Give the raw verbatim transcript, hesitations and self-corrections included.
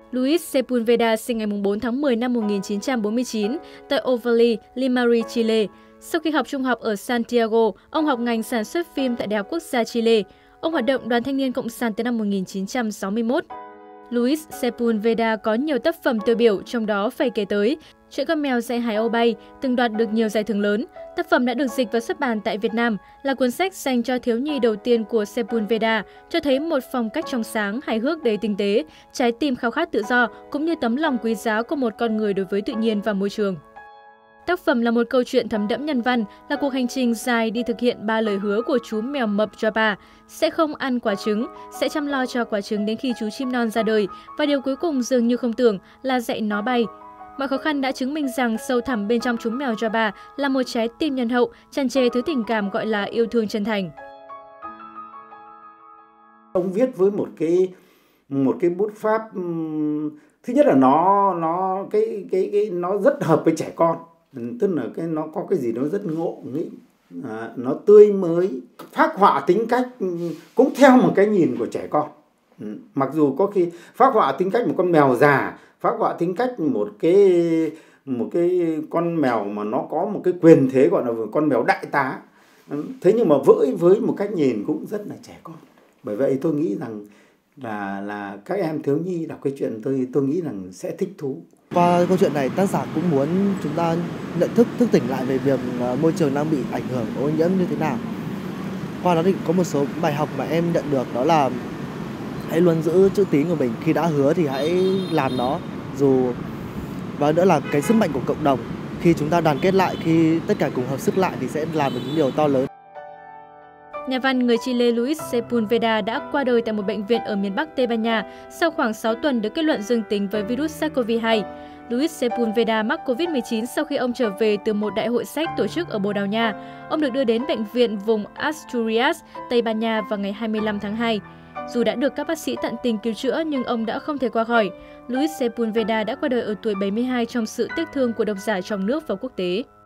Luis Sepúlveda sinh ngày bốn tháng mười năm một nghìn chín trăm bốn mươi chín tại Ovalle, Limarí, Chile. Sau khi học trung học ở Santiago, ông học ngành sản xuất phim tại Đại học Quốc gia Chile. Ông hoạt động Đoàn Thanh niên Cộng sản từ năm một nghìn chín trăm sáu mươi mốt. Luis Sepúlveda có nhiều tác phẩm tiêu biểu, trong đó phải kể tới Chuyện con mèo dạy Hải Âu bay, từng đoạt được nhiều giải thưởng lớn. Tác phẩm đã được dịch và xuất bản tại Việt Nam, là cuốn sách dành cho thiếu nhi đầu tiên của Sepúlveda, cho thấy một phong cách trong sáng, hài hước đầy tinh tế, trái tim khao khát tự do, cũng như tấm lòng quý giá của một con người đối với tự nhiên và môi trường. Tác phẩm là một câu chuyện thấm đẫm nhân văn, là cuộc hành trình dài đi thực hiện ba lời hứa của chú mèo mập Japa: sẽ không ăn quả trứng, sẽ chăm lo cho quả trứng đến khi chú chim non ra đời, và điều cuối cùng dường như không tưởng là dạy nó bay. Mọi khó khăn đã chứng minh rằng sâu thẳm bên trong chú mèo Japa là một trái tim nhân hậu, tràn trề thứ tình cảm gọi là yêu thương chân thành. Ông viết với một cái một cái bút pháp, thứ nhất là nó nó cái cái cái nó rất hợp với trẻ con, tức là cái nó có cái gì nó rất ngộ nghĩnh, à, nó tươi mới, phác họa tính cách cũng theo một cái nhìn của trẻ con. Ừ. Mặc dù có khi phác họa tính cách một con mèo già, phác họa tính cách một cái một cái con mèo mà nó có một cái quyền thế gọi là con mèo đại tá. Thế nhưng mà với với một cách nhìn cũng rất là trẻ con. Bởi vậy tôi nghĩ rằng là là các em thiếu nhi đọc cái chuyện tôi tôi nghĩ rằng sẽ thích thú. Qua câu chuyện này, tác giả cũng muốn chúng ta nhận thức thức tỉnh lại về việc môi trường đang bị ảnh hưởng ô nhiễm như thế nào. Qua đó thì có một số bài học mà em nhận được, đó là hãy luôn giữ chữ tín của mình, khi đã hứa thì hãy làm nó. Dù và nữa là cái sức mạnh của cộng đồng, khi chúng ta đoàn kết lại, khi tất cả cùng hợp sức lại thì sẽ làm được những điều to lớn. Nhà văn người Chile Luis Sepúlveda đã qua đời tại một bệnh viện ở miền Bắc Tây Ban Nha sau khoảng sáu tuần được kết luận dương tính với virus SARS-xê o vê hai. Luis Sepúlveda mắc Covid mười chín sau khi ông trở về từ một đại hội sách tổ chức ở Bồ Đào Nha. Ông được đưa đến bệnh viện vùng Asturias, Tây Ban Nha vào ngày hai mươi lăm tháng hai. Dù đã được các bác sĩ tận tình cứu chữa nhưng ông đã không thể qua khỏi. Luis Sepúlveda đã qua đời ở tuổi bảy mươi hai trong sự tiếc thương của độc giả trong nước và quốc tế.